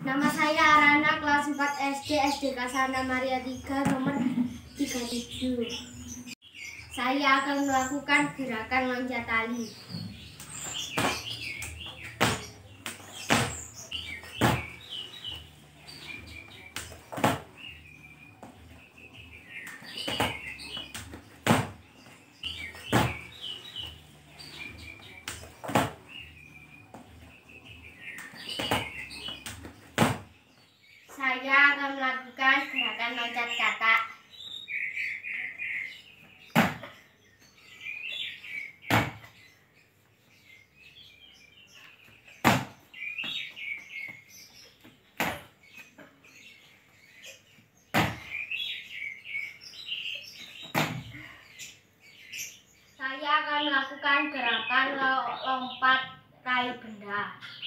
Nama saya Arana, kelas 4 SD, SDK Santa Maria 3, nomor 37. Saya akan melakukan gerakan loncat tali. Saya akan melakukan gerakan loncat katak. Saya akan melakukan gerakan lompat raih benda.